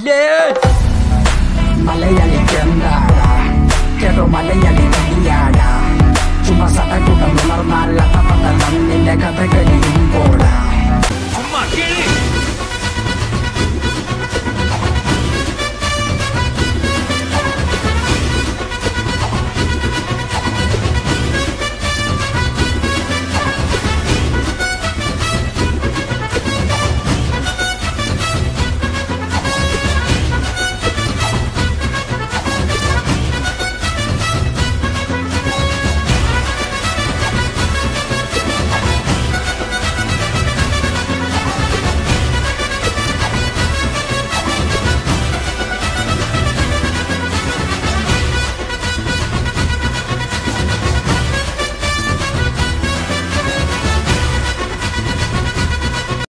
മലയാളിക്ക് എന്താടാ കേട്ടോ മലയാളി കടിയാടാ ചുമ്മാ സടകൂട്ടം ഉണർന്നാൽ നിന്റെ കഥ കഴിയും പോടാ.